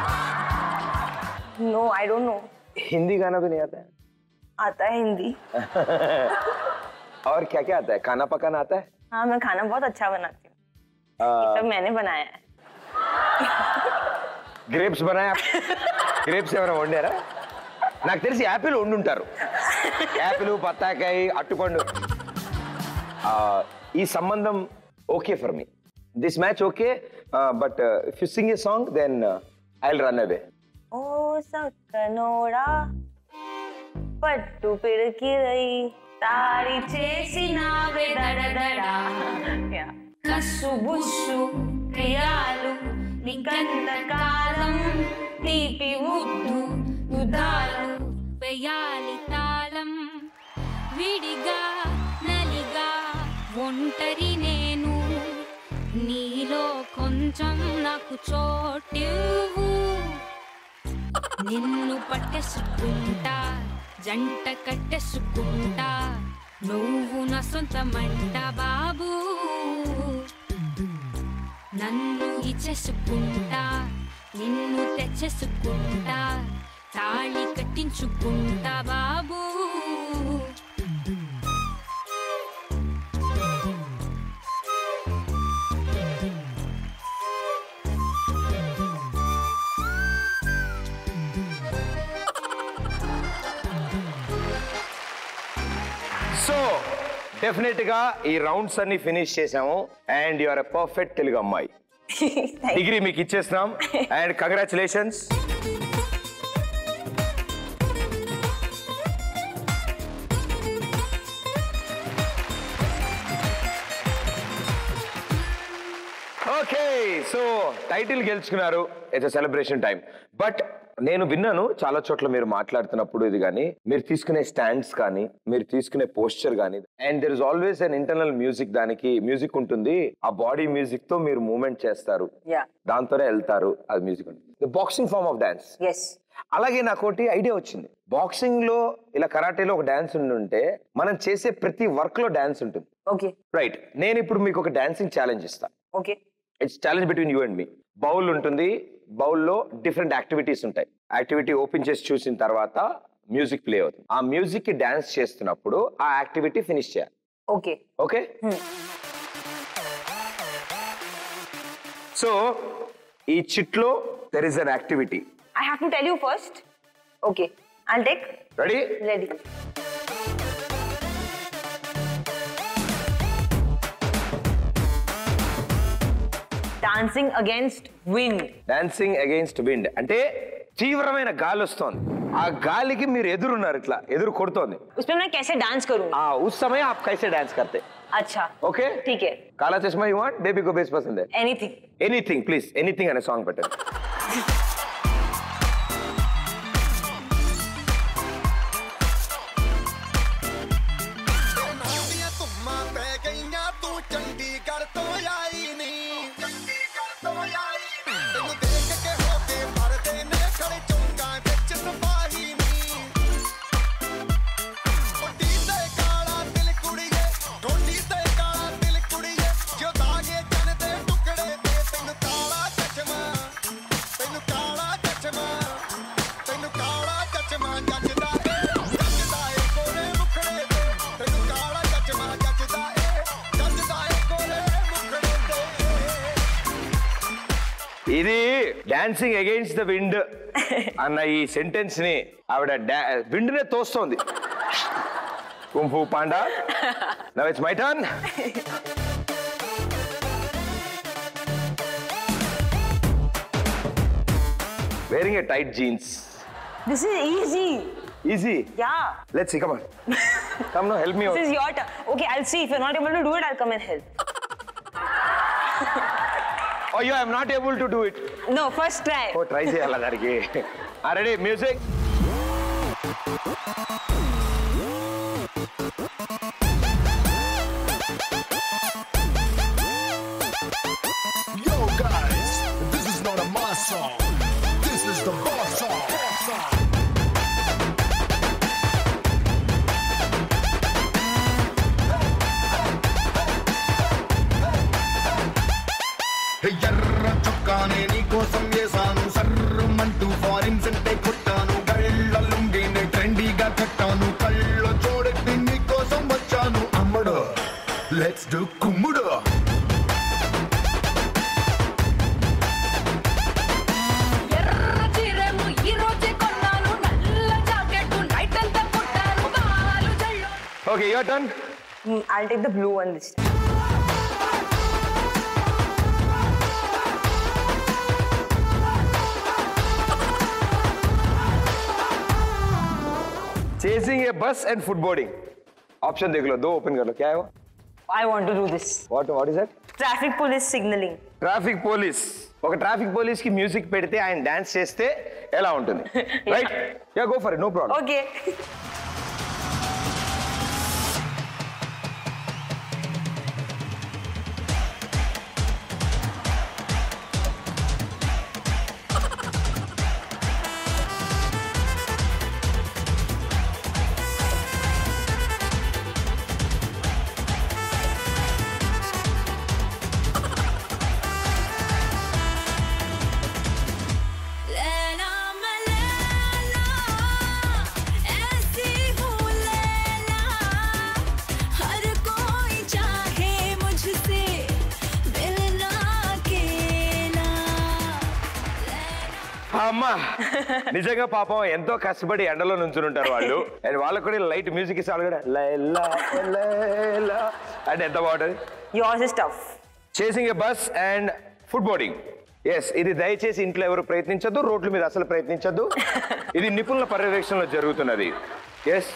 no I don't know. Hindi गाना भी नहीं आता है? आता है हिंदी. और क्या क्या आता है? खाना पकाना आता है? हाँ मैं खाना बहुत अच्छा बनाती हूँ. सब मैंने बनाया है. గ్రేప్స్ बनाया? గ్రేప్స్ ఎవరైనా వండారా? నాకు తెలిసి యాపిల్ వండుంటారు. యాపిల్, బత్తాకాయ, అట్టుపండు. ఈ సంబంధం okay for me. This match okay, but if you sing a song, then I'll run away. Oh, sakanoda, pattu pidkirai, tari chesinave dadadada. Yeah. Kassu bussu, priyalu, nikanta kalam, teepi muddu, udalu, peyali talam, vidiga, naliga, ontari nenu. నీలో కొంచెం నాకు చోటివ్వు, నిన్ను పట్టేసుకుంటా, జంట కట్టేసుకుంటా, నువ్వు నా సొంతమంట బాబు, నన్ను ఇచ్చేసుకుంటా, నిన్ను తెచ్చేసుకుంటా, తాళి కట్టించుకుంటా బాబు. సో డెఫినెట్ గా ఈ రౌండ్స్ అన్ని ఫినిష్ చేసాము. And you are a perfect Telugu అమ్మాయి. డిగ్రీ మీకు ఇచ్చేస్తున్నాం. And congratulations. Okay so title గెలుచుకున్నారు. It's celebration time. బట్ నేను విన్నాను చాలా చోట్ల మీరు మాట్లాడుతున్నప్పుడు ఇది కానీ, మీరు తీసుకునే స్టాండ్స్ కానీ, మీరు తీసుకునే పోస్చర్ కానీ, and there is always an internal music. దానికి మ్యూజిక్ ఉంటుంది. ఆ బాడీ మ్యూజిక్ తో మీరు మూవ్మెంట్ చేస్తారు, దాంతోనే వెళ్తారు. అది మ్యూజిక్ ఉంటుంది. Boxing form of dance. అలాగే నాకు ఒకటి ఐడియా వచ్చింది. బాక్సింగ్ లో ఇలా కరాటేలో ఒక డాన్స్ ఉంటే మనం చేసే ప్రతి వర్క్ లో డాన్స్ ఉంటుంది. రైట్. నేను ఇప్పుడు మీకు ఒక డాన్సింగ్ ఛాలెంజ్ ఇస్తా. It's challenge between you and me. Bowl ఉంటుంది. బౌల్లో డిఫరెంట్ యాక్టివిటీస్ ఉంటాయి. యాక్టివిటీ ఓపెన్ చేసి చూసిన తర్వాత మ్యూజిక్ ప్లే అవుతుంది. ఆ మ్యూజిక్ కి డాన్స్ చేస్తున్నప్పుడు ఆ యాక్టివిటీ ఫినిష్ చేయాలి. Okay okay. సో ఈ చిట్ లో there is an activity. I have to tell you first. Okay, I'll take. Ready? Ready. dancing against wind. Dancing against wind అంటే తీవ్రమైన గాలి వస్తోంది, ఆ గాలికి మీరు ఎదురున్నారు, ఇట్లా ఎదురు కొడుతోంది. उसमें मैं कैसे डांस करूं? उस समय आप कैसे डांस करते? अच्छा ओके ठीक है. Kala Chashma you want, baby को बेस पसंद है? Anything. Anything please, anything any song button. ఇది డాన్సింగ్ అగైన్స్ ద విండ్ అన్న ఈ సెంటెన్స్ ని ఆవిడ విండ్ నే తోస్తోంది. Kung Fu Panda. Now it's my turn. wearing a tight jeans. This is easy. Easy? Yeah. Let's see, come on. Come now, help me out. This is your turn. Okay, I'll see. If you're not able to do it, I'll come and help. Oh, you are not able to do it. No, first try. Oh, try cheyala dariki. Ready? Music. Yo guys, this is not a mass song. This is the boss song. ఎర్ర చొక్కానే నీకోసం వేసాను, సర్రమంటూ ఫారిన్స్ అంటే కొట్టాను, కళ్ళ లుంగిని ట్రెండీగా కట్టాను, కళ్ళ చూడెత్తి నీకోసం వచ్చాను, అమ్మడు లెట్స్ డు కుమ్ముడు. Okay, your turn. I'll take the blue one this time. Chasing a bus and footboarding. Option देख लो, दो open कर लो. क्या है वो? I want to do this. What is that? Traffic police signaling. Traffic police. ఒక traffic police కి music పెడితే ఆయన డాన్స్ చేస్తే ఎలా ఉంటుంది? Right? Yeah go for it, no problem. Okay. అమ్మా నిజంగా పాపం ఎంతో కష్టపడి ఎండలో నుంచుని ఉంటారు వాళ్ళు, అండ్ వాళ్ళకు కూడా లైట్ మ్యూజిక్ ఇస్తే వాళ్ళు కూడా లైలా లైలా అంటే ఎంత బాగుంటుంది. Yours is tough. Chasing a bus and footboarding. Yes, ఇది దయచేసి ఇంట్లో ఎవరు ప్రయత్నించద్దు, రోడ్ల మీద అసలు ప్రయత్నించద్దు. ఇది నిపుణుల పర్యవేక్షణలో జరుగుతున్నది. ఎస్,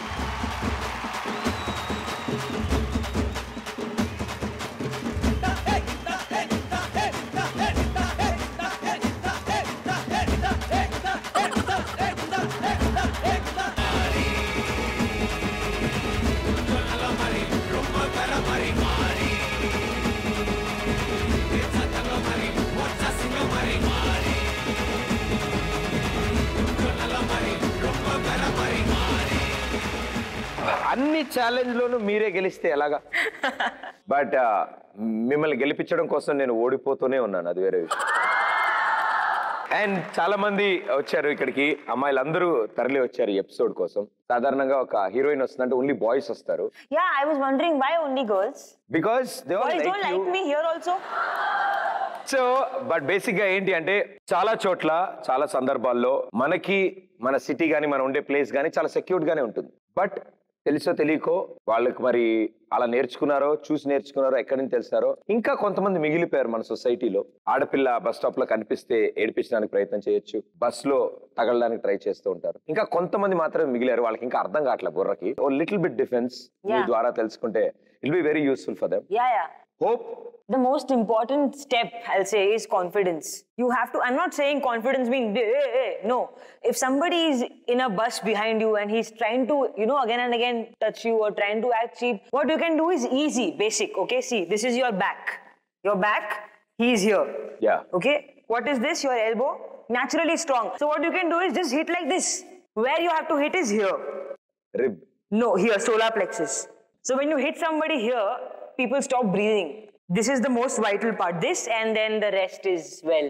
అన్ని ఛాలెంజ్ లోనూ మీరే గెలిస్తే ఎలాగా? బట్ మిమ్మల్ని గెలిపించడం కోసం నేను ఓడిపోతూనే ఉన్నాను, అది వేరే విషయం. అండ్ చాలా మంది వచ్చారు ఇక్కడికి, అమ్మాయిలందరూ తరలి వచ్చారు ఈ ఎపిసోడ్ కోసం. సాధారణంగా ఒక హీరోయిన్ వస్తుందంటే ఓన్లీ బాయ్స్ వస్తారు. Yeah, I was wondering why only girls? Because they all boys don't like me here also. So but basic గా ఏంటి అంటే చాలా చోట్ల చాలా సందర్భాల్లో మనకి మన సిటీ గానీ మనం ఉండే ప్లేస్ గానీ చాలా సెక్యూర్డ్ గానే ఉంటుంది. బట్ తెలుసో తెలియకో వాళ్ళకి మరి అలా నేర్చుకున్నారో చూసి నేర్చుకున్నారో ఎక్కడి నుంచి తెలిసారో ఇంకా కొంతమంది మిగిలిపోయారు మన సొసైటీలో. ఆడపిల్ల బస్ స్టాప్ లో కనిపిస్తే ఏడిపించడానికి ప్రయత్నం చేయొచ్చు, బస్ లో తగలడానికి ట్రై చేస్తూ ఉంటారు. ఇంకా కొంతమంది మాత్రమే మిగిలారు, వాళ్ళకి ఇంకా అర్థం కావట్లేదు బుర్రకి. ఓ లిటిల్ బిట్ డిఫరెన్స్ మీ ద్వారా తెలుసుకుంటే it will be very useful for them. Hope. The most important step, I'll say, is confidence. You have to, I'm not saying confidence means, no. If somebody is in a bus behind you and he's trying to, again and again touch you or trying to act cheap, what you can do is easy, basic, okay? See, this is your back. Your back, he's here. Yeah. Okay? What is this? Your elbow? Naturally strong. So what you can do is just hit like this. Where you have to hit is here. Rib. No, here, solar plexus. So when you hit somebody here, people stop breathing. This is the most vital part. This and then the rest is, well,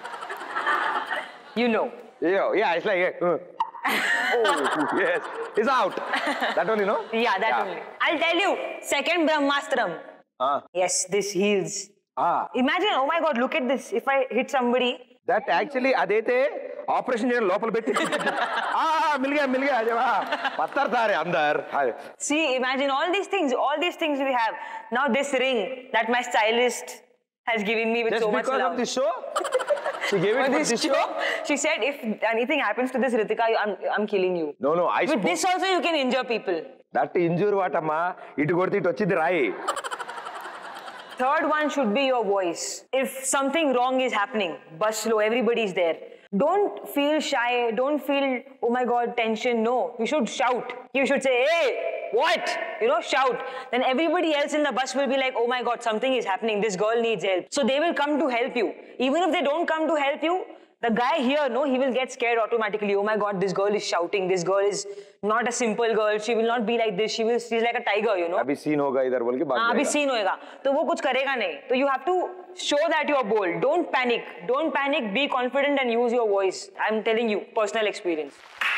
Yeah, it's like, oh, yes, it's out. That only, no? Yeah, that only. I'll tell you, second Brahmastram. Yes, this heals. Imagine, oh my God, look at this. If I hit somebody. That actually, అదైతే operation చేయడం లోపల పెట్టి మిల్గా పత్తర్తారే అందర్. See, imagine all these things we have. Now this ring that my stylist has given me with just so much love. Just because of this show? She gave it for this show? She said, if anything happens to this Ritika, I'm killing you. No, with this also you can injure people. That injure వాటమ్మా, ఇటు కొడితే ఇటు వచ్చింది రాయి. Third one should be your voice. If something wrong is happening, bus slow, everybody's there. Don't feel shy. Don't feel, oh my God, tension. No, you should shout. You should say, hey, what? Shout. Then everybody else in the bus will be like, oh my God, something is happening. This girl needs help. So they will come to help you. Even if they don't come to help you, the guy here, he will get scared automatically. Oh my God, this girl is shouting. This girl is not a simple girl. She will not be like this. She's like a tiger, अभी scene होगा इधर बोल के बात अभी scene होएगा तो वो कुछ करेगा नहीं. तो you have to show that you are bold. Don't panic. Be confident and use your voice. I'm telling you, personal experience.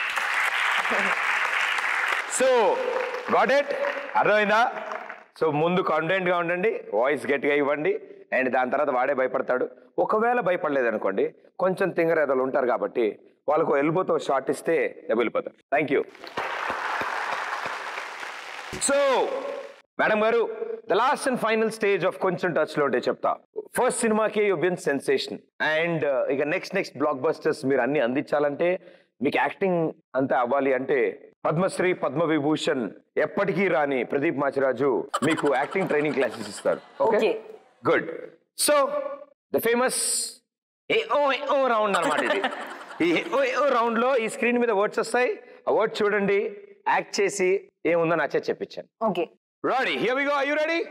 So, got it? అర్థమైందా? సో ముందు కాన్ఫిడెంట్ గా ఉండండి, వాయిస్ గట్టిగా ఇవ్వండి, అండ్ దాని తర్వాత వాడే భయపడతాడు. ఒకవేళ భయపడలేదు అనుకోండి, కొంచెం తింగరేదలు ఉంటారు కాబట్టి వాళ్ళకు ఎల్బోతో షాట్ ఇస్తే వెళ్ళిపోతారు. Thank you. సో మేడం గారు, the last and final stage of కొంచెం టచ్ లో ఉంటే చెప్తా. ఫస్ట్ సినిమాకి యూ బిన్ సెన్సేషన్, అండ్ ఇక నెక్స్ట్ బ్లాక్ బస్టర్స్ మీరు అన్ని అందించాలంటే, మీకు యాక్టింగ్ అంతా అవ్వాలి అంటే పద్మశ్రీ పద్మవిభూషణ్ ఎప్పటికీ రాని ప్రదీప్ మాచిరాజు మీకు యాక్టింగ్ ట్రైనింగ్ క్లాసెస్ ఇస్తారు. Okay, good. So the famous ఏఓ రౌండ్ అన్నమాట ఇది. ఈ ఏఓ రౌండ్ లో ఈ స్క్రీన్ మీద వర్డ్స్ వస్తాయి, ఆ వర్డ్ చూడండి, యాక్ట్ చేసి ఏముందో నచ్చే చెప్పించాను. Okay, ready? Here we go. Are you ready?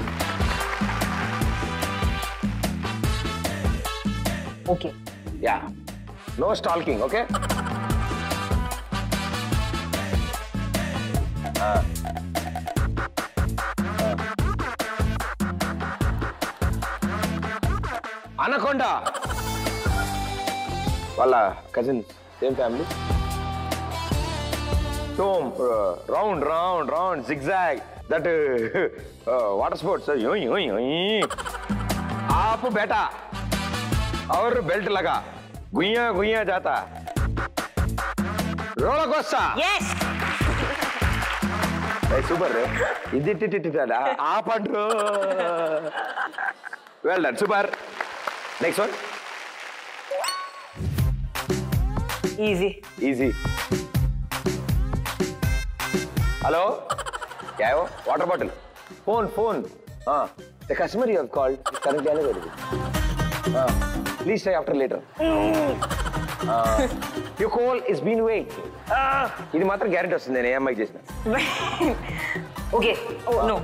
Okay. Yeah, no stalking. Okay, anaconda వాళ్ళ కజిన్స్, సేమ్ ఫ్యామిలీ. టోమ్, round zigzag, that water sports. आप बेटा और बेल्ट लगा, गुइया जाता, रोलर कोस्टर. Yes. సూపర్. ఇది ఆపండ్రు. Well done, super. Next one. Easy. Hello, क्या है वो? Water bottle. Phone. The customer you have called is currently unavailable. Please try after later. Your call is being waited. ఇది మాత్రం guarantee వస్తుంది నేను ఏ అమ్మాయికి చేసిన. ఓకే. నో.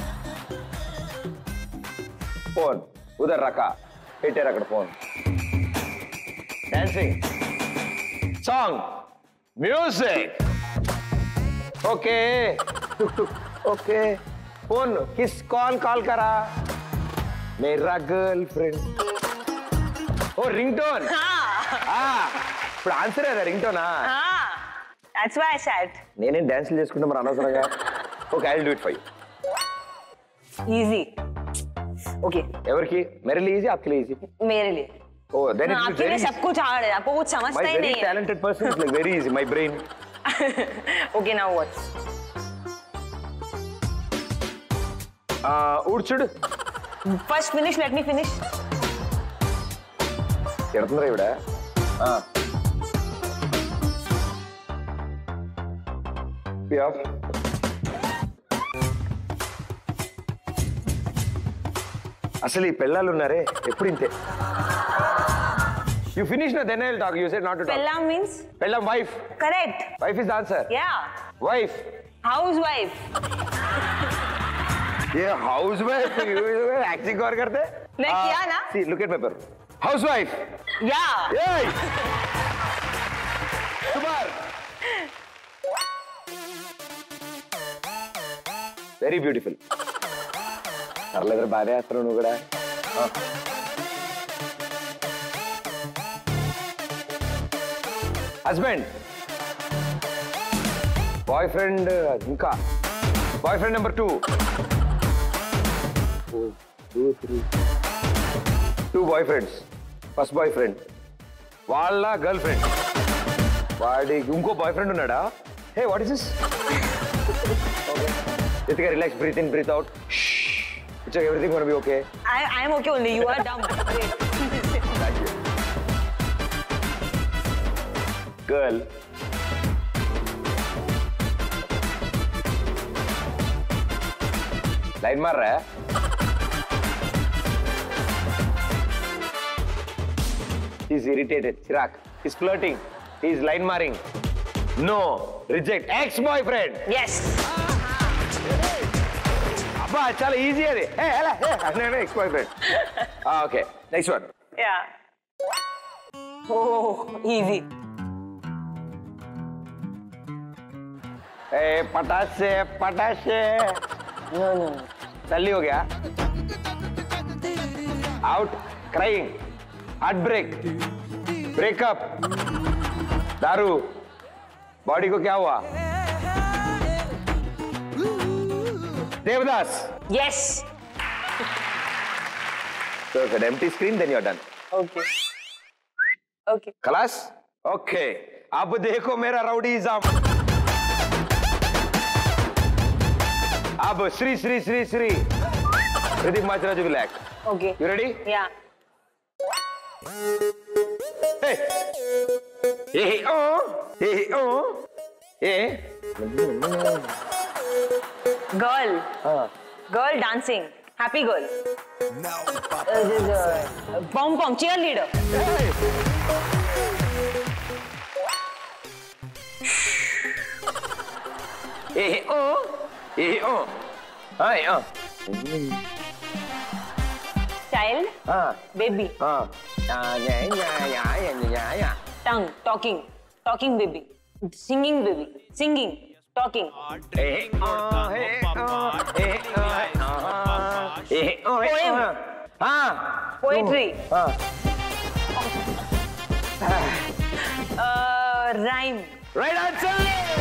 ఫోన్ ఉదర్ రకా, పెట్టారు అక్కడ phone. Dancing, song, music. Okay, okay. Phone किस कॉल करा? मेरा गर्लफ्रेंड. Oh ringtone. ఇప్పుడు ఆన్సర్ అదే రింగ్టోనా? That's why I said. నేనేం డాన్స్ చేసుకుంటా మరి అనవసరంగా. Okay, I will do it for you. Easy. Okay. ఎవరికి? मेरे लिए इजी, आपके लिए इजी? मेरे लिए. Oh, then it is आपके लिए सब कुछ हार्ड है, आपको कुछ समझता ही नहीं है. My very talented person is like very easy, my brain. Okay, now what? ఊడ్చుడు. First finish, let me finish. ఎడుతుందిరా ఇవిడ. అసలు ఈ పిల్లలు ఉన్నారే ఎప్పుడు ఇంతే. You finished now, then I'll talk. You said not to talk. Pellam means? Pellam, wife. Correct. Wife is the answer. Yeah. Wife. Housewife. ये housewife acting और करते? मैं किया ना? See, look at my paper. Housewife. Yeah. Yay. Super. Very beautiful. అర్లేదర బాగా వేస్తున్నావు నువ్వు కూడా. హస్బెండ్, బాయ్ ఫ్రెండ్, ఇంకా boyfriend number 2. 2 bye friends. First boy friend వాళ్ళ గర్ల్ ఫ్రెండ్, వాడికి ఇంకో బాయ్ ఫ్రెండ్ ఉన్నాడా? Hey, what is this? Ritika, relax, breathe in, breathe out. Shh. It's okay, everything gonna be okay. I am okay only. You are dumb. Great. Thank you. Girl. Line मार रहा है? He's irritated. Chirag. He's flirting. He's line marring. No. Reject. Ex-boyfriend. Yes. Abba, chala easy hai. Hey, hello. Hey, no, ex-boyfriend. Okay. Next one. Yeah. Oh, easy. Hey, patashe, patashe. No. Salli ho gaya. Out. Crying. Heartbreak. Breakup. दारू. Body को क्या हुआ? Devdas. Yes. So if an empty screen, then you're done. Okay. Okay. खलास? Okay. अब देखो मेरा राउडीज़म. अब Shri Pradeep Machiraju will act. Okay. You ready? Yeah. Hey. Hey, oh. Hey, oh. Hey. Girl. Girl dancing. Happy girl. Pom-pom. Cheerleader. Hey, oh. Hey, oh. Hi, oh. Child. Baby. Tongue. Talking. Talking baby. Singing baby. Singing. Talking. Hey, oh. Hey, oh. Hey, oh. Hey, oh. Poem. Poetry. Rhyme. Right answer.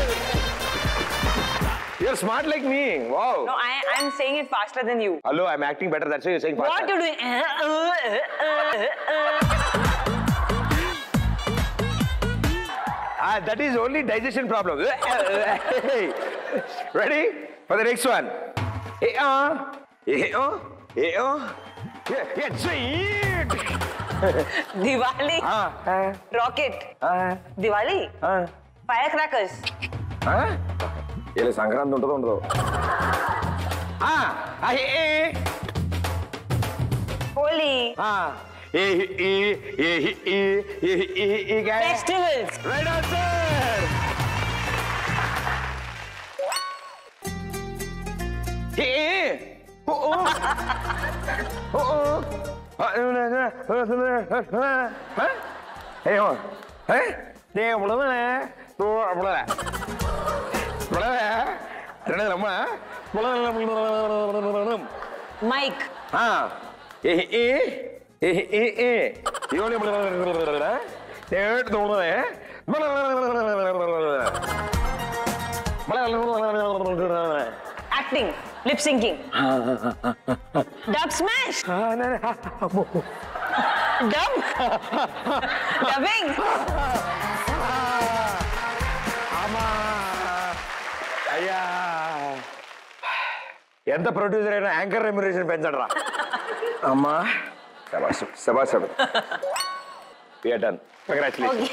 You're smart like me. Wow. No, I'm saying it faster than you. Hello, I'm acting better. That's why you're saying faster. What you're doing? That is only digestion problem. Ready for the next one? Yeah, sweet. Diwali. Rocket. Diwali. Firecrackers. ఇలా సంక్రాంతి ఉంటుందో ఉండదు. Holy. Festivals. Right answer. Mike. Acting. Lip syncing. Dub smash. Dub. Dubbing. ఎంత producer అయినా anchor remuneration పెంచండి రా. అమ్మా శబాష్ శబాష్. We are done. Congratulations.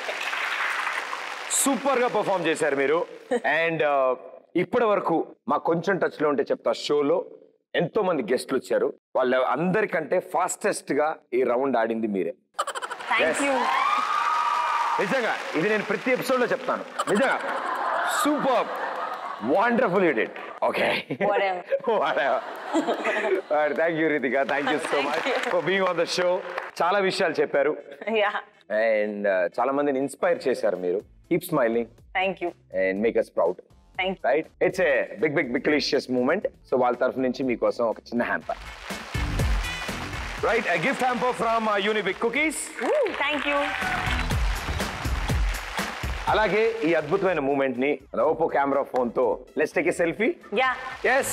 Super గా పర్ఫామ్ చేశారు మీరు. అండ్ ఇప్పటి వరకు మా కొంచెం టచ్ లో ఉంటే చెప్తా షోలో ఎంతో మంది గెస్ట్లు వచ్చారు. వాళ్ళ అందరికంటే ఫాస్టెస్ట్ గా ఈ రౌండ్ ఆడింది మీరే. నిజంగా ఇది నేను ప్రతి ఎపిసోడ్ లో చెప్తాను. నిజంగా super wonderful you did. Okay, thank you Ritika. Thank you so much for being on the show. చాలా విషయాలు చెప్పారు అండ్ చాలా మందిని ఇన్స్పైర్ చేశారు మీరు. Keep smiling. Thank you and make us proud. Thank you. Right? It's a big delicious moment. So వాళ్ళ తరఫు నుంచి మీకోసం ఒక చిన్న hamper. Right, a gift hamper from Unibic Cookies. Thank you. అలాగే ఈ అద్భుతమైన మూమెంట్ ని ఓపో కెమెరా ఫోన్ తో let's take a selfie. yes.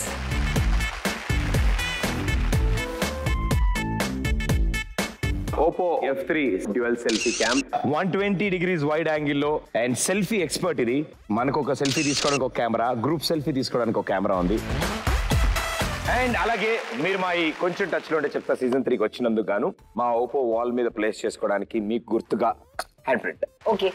Oppo F3 dual selfie cam 120 degrees wide angle లో అండ్ సెల్ఫీ ఎక్స్పర్ట్. ఇది మనకు ఒక సెల్ఫీ తీసుకోవడానికి ఒక కెమెరా, గ్రూప్ సెల్ఫీ తీసుకోవడానికి ఒక కెమెరా ఉంది. అండ్ అలాగే మీరు మా ఈ కొంచెం టచ్ లో ఉంటే చెప్తా సీజన్ 3కి వచ్చినందుకు గాను మా ఓపో వాల్ మీద ప్లేస్ చేసుకోవడానికి మీకు గుర్తుగా హ్యాండ్ ప్రింట్. ఓకే.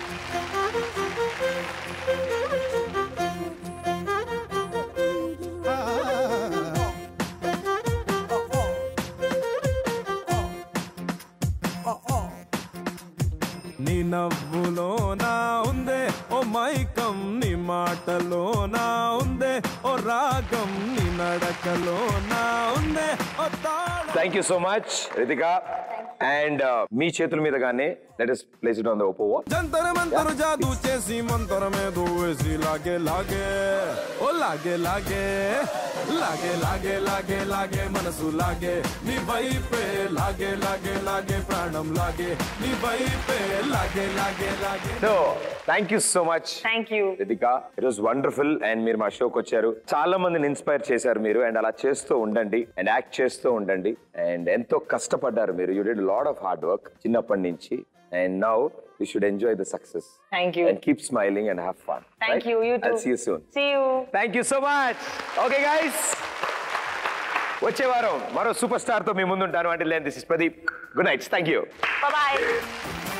నీ నవ్వులో నా ఉందే ఓ మైకం, నీ మాటలో నా ఉందే ఓ రాగం, నీ నడకలో నా ఉందే ఓ తాళం. Thank you so much Ritika. And మీ చేతుల మీదగానే let us place it on the Oppo wall. జంతర మంతర జాదూ చేసి మంతరమే దూవేసి లాగే లాగే ఓ లాగే లాగే లాగే లాగే లాగే లాగే మనసు లాగే నీ వైపే లాగే లాగే లాగే ప్రాణం లాగే నీ వైపే లాగే లాగే లాగే. So thank you so much. Thank you Ritika. It was wonderful. And మీరు మా షోకి వచ్చారు, చాలా మందిని ఇన్స్పైర్ చేశారు మీరు. అండ్ అలా చేస్తూ ఉండండి అండ్ యాక్ట్ చేస్తూ ఉండండి. అండ్ ఎంతో కష్టపడ్డారు మీరు. You did lot of hard work చిన్నప్పటి నుంచి. And now you should enjoy the success. Thank you. And keep smiling and have fun. Thank you. You too. I'll see you soon. See you. Thank you so much. Okay guys. వచ్చే వారం మరో super star తో మీ ముందు ఉంటాను. Until then, this is Pradeep. Good night. Thank you. Bye bye.